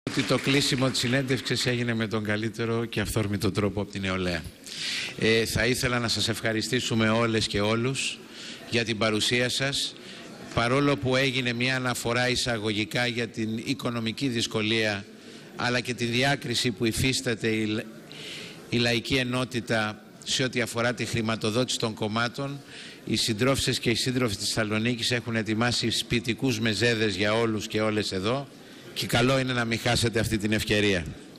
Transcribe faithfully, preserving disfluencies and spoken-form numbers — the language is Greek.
Ότι το κλείσιμο της συνέντευξης έγινε με τον καλύτερο και αυθόρμητο τρόπο από την νεολαία. Ε, θα ήθελα να σας ευχαριστήσουμε όλες και όλους για την παρουσία σας, παρόλο που έγινε μια αναφορά εισαγωγικά για την οικονομική δυσκολία αλλά και τη διάκριση που υφίσταται η, η λαϊκή ενότητα σε ό,τι αφορά τη χρηματοδότηση των κομμάτων. Οι συντρόφισσες και οι σύντροφοι της Θεσσαλονίκης έχουν ετοιμάσει σπιτικούς μεζέδες για όλους και όλες εδώ και καλό είναι να μην χάσετε αυτή την ευκαιρία.